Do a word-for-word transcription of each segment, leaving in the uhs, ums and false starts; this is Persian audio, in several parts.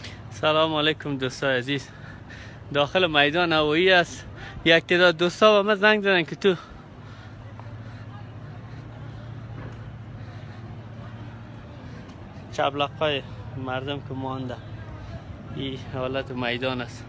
سلام علیکم دوستای عزیز. داخل میدان هوایی است. یک تعداد دوستا به من زنگ زدن که تو چبلقای مردم که مانده، این حالت میدان است.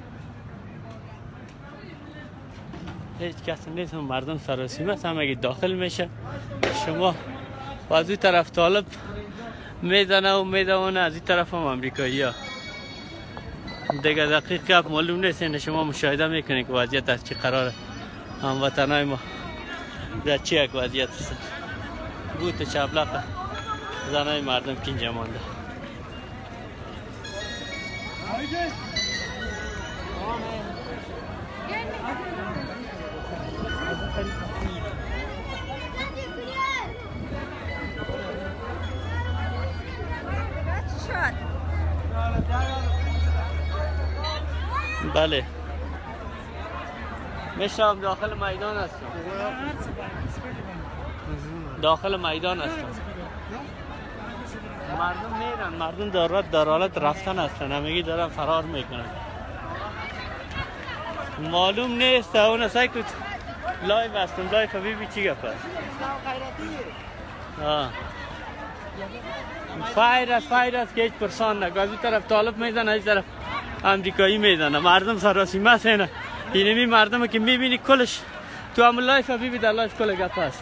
هیچ کس نیست، مردم سراسیمه است. همه داخل میشه. شما و از این طرف طالب میزنه و میدونه، از این طرف هم امریکایی ها. دیگه دقیق معلوم نیست. این شما مشاهده میکنید که وضعیت از چی قراره. هموطنای ما در چی یک وضعیت است. گوت چبلق زنای مردم که اینجا مانده. بله میشم داخل میدان هستم. داخل میدان هستم. مردم میرن، مردم دارد در حالت رفتن هستن. همگی دارن فرار میکنن. معلوم نیست اون اصلا که لایو هستم. لایو حبیبی چی گپ است؟ آه فایر است، فایر است که هیچ پرسان نگه. از این طرف طالب میزنه، از این طرف امریکایی میزنه. مردم سراسیمه است. اینه اینمی مردم که میبینی کلش تو هم لایف حبیبی در لایف کل گپ است.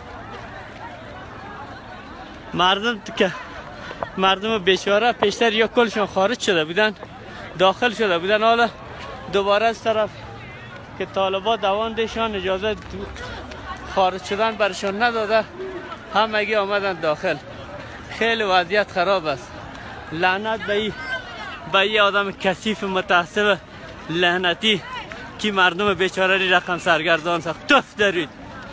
مردم که مردم بیچاره پیشتر یا کلشون خارج شده بودن، داخل شده بودن، حالا دوباره از طرف که طالبا دواندشان اجازه خارج شدن برشان نداده، همگی آمدن داخل. خیلی وضعیت خراب است. لعنت به این به این آدم کثیف متعصب لعنتی که مردم بیچاره ری رقم سرگردان ساخت. توف درید.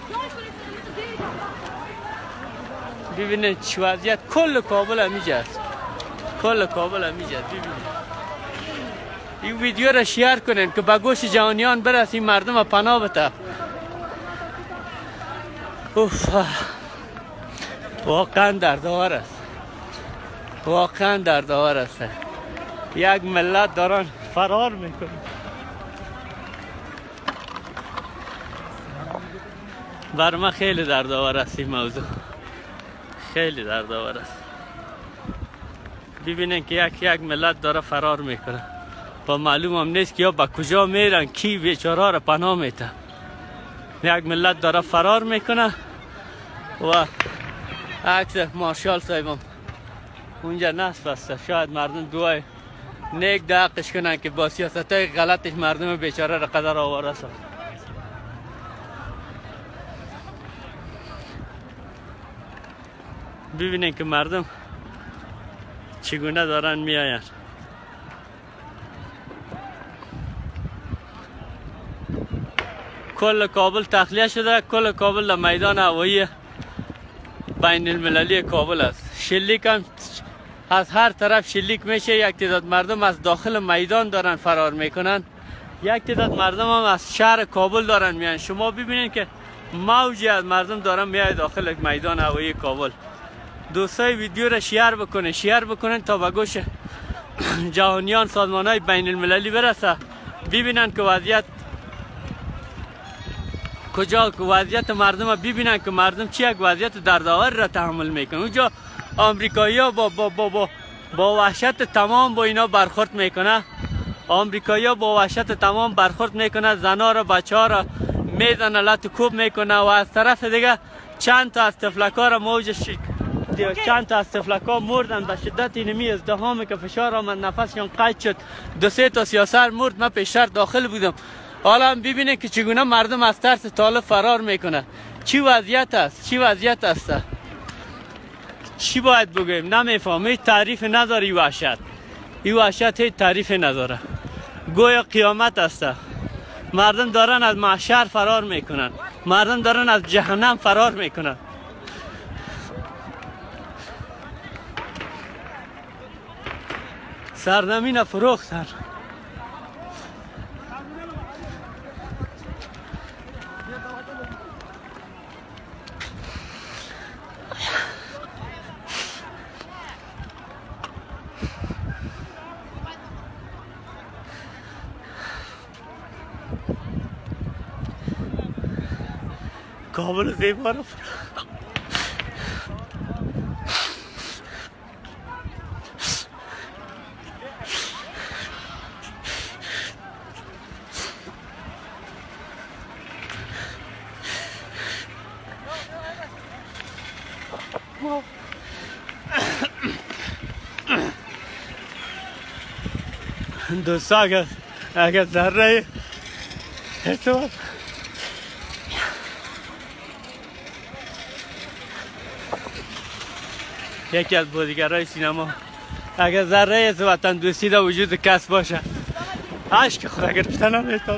ببینید چه وضعیت. کل کابل همیجا است. کل کابل همیجا است. ببینید این ویدیو را شیر کنین که به گوش جهانیان برسه، این مردم پناه بده. اوف، واقعا دردآور است. واقعا دردآور است. یک ملت دارن فرار میکنن. بر من خیلی دردآور است این موضوع. خیلی دردآور است. ببینین که یک یک ملت داره فرار میکنه و معلوم هم نیست که یا به کجا میرن، کی بیچاره را پناه میده. یک ملت داره فرار میکنه و عکس مارشال صاحبم اونجا نصب است. شاید مردم دوای نیک دقش کنن که با سیاست های غلطش مردم بیچاره را قدر آواره ساخت. ببینین که مردم چگونه دارن میآین. کل کابل تخلیه شده. کل کابل در میدان هوایی بین المللی کابل است. شلیک هم از هر طرف شلیک میشه. یک تعداد مردم از داخل میدان دارن فرار میکنن. یک تعداد مردم هم از شهر کابل دارن میان. شما ببینید که موجی از مردم دارن میاد داخل میدان هوایی کابل. دوستای ویدیو را شیر بکنه شیر بکنن تا به گوش جهانیان، سازمان های بین المللی برسه، ببینن که وضعیت کجا، که وضعیت مردم ها ببینن که مردم چی یک وضعیت دردآور را تحمل میکنن. اونجا آمریکایی ها با با با با با وحشت تمام با اینا برخورد میکنه. آمریکایی ها با وحشت تمام برخورد میکنه. زنا را، بچه ها را میزنه، لط کوب میکنه و از طرف دیگه چند تا از تفلکا را موج چند تا از تفلکا مردن به شدت. اینمی ازدهامی که فشار آمد نفسشان قطع شد. دو سه تا سیاسر مرد. من پیشتر داخل بودم. حالا هم ببینید که چگونه مردم از ترس طالب فرار میکنه. چی وضعیت است؟ چی وضعیت است؟ چی باید بگویم؟ نمیفهم. هیچ تعریف نداره این وحشت. این وحشت هیچ تعریف نداره. گویا قیامت است. مردم دارن از محشر فرار میکنن. مردم دارن از جهنم فرار میکنن. سرزمین فروختن. کابل زیبا رو دوستا اگر اگر ذره احتمال یکی از بازیگرای سینما اگر ذره از وطن دوستی در وجود کس باشه عشق خدا گرفتن هم ایتاره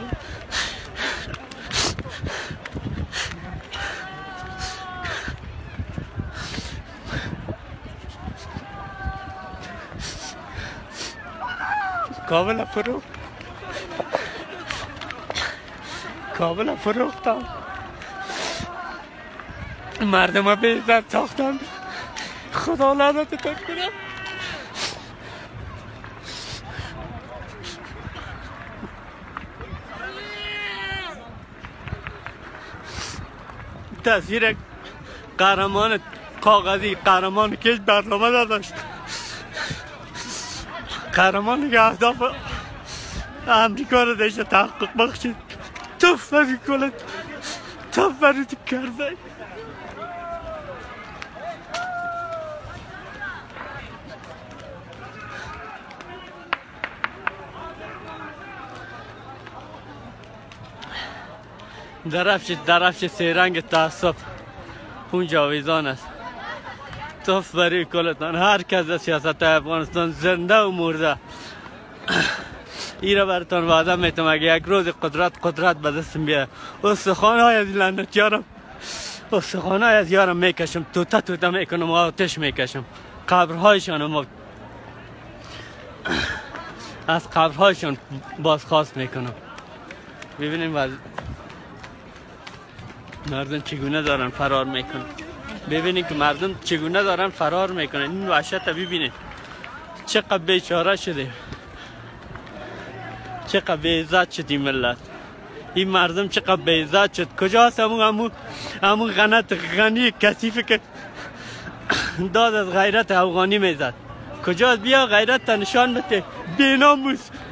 کابل فروخت کابل فروختم مردم به عزت ساختن خدا لعنتتون کنه تاثیر قهرمان کاغذی قهرمان کش برنامه نداشت قهرمانی که اهداف امریکا رو داشته تحقق بخشید توف بری کنه توف بری تو کرده درفش درفش سیرنگ تعصب اون جاویزان است توف بری کلتان هر کس از سیاست افغانستان زنده و مرده ایره براتان وعده میتونم اگه یک روز قدرت قدرت به دستم بیاد استخوان های از لعنت یارم استخوان های از یارم میکشم توته توته میکنم و آتش میکشم قبرهایشان ما از قبرهایشان بازخواست میکنم ببینیم وز... مردم چگونه دارن فرار میکنن ببینید که مردم چگونه دارن فرار میکنن این وحشت ببینید چقدر بیچاره شده چقدر بیعزت شد این ملت این مردم چقدر بیعزت شد کجاست همون همون همون غنت غنی کثیفی که داد از غیرت افغانی میزد کجاست بیا غیرت نشان بده بیناموس